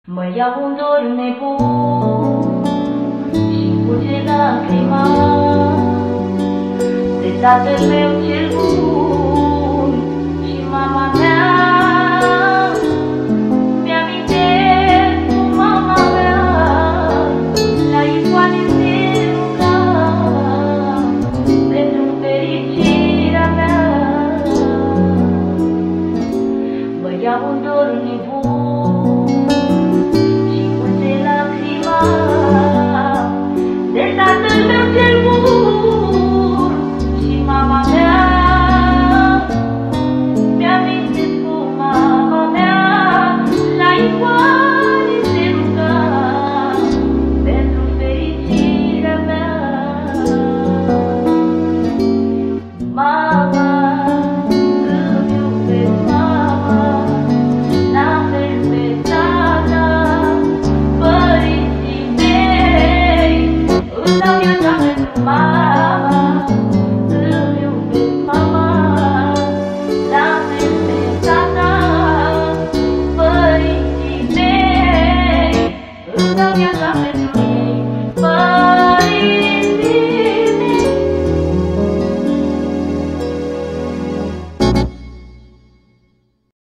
Mă iau un dor nebun și curge lacrima de tatăl meu cel bun și mama mea. Mi-amintesc cu mama mea la icoane se ruga pentru fericirea mea. Mă iau un dor nebun de tatăl meu cel bun și mama mea. Mi-amintesc cu mama mea la icoane se ruga pentru fericirea mea. Mama, îmi iubesc mama, la fel pe tata, părinții mei îmi dau viața pentru mama.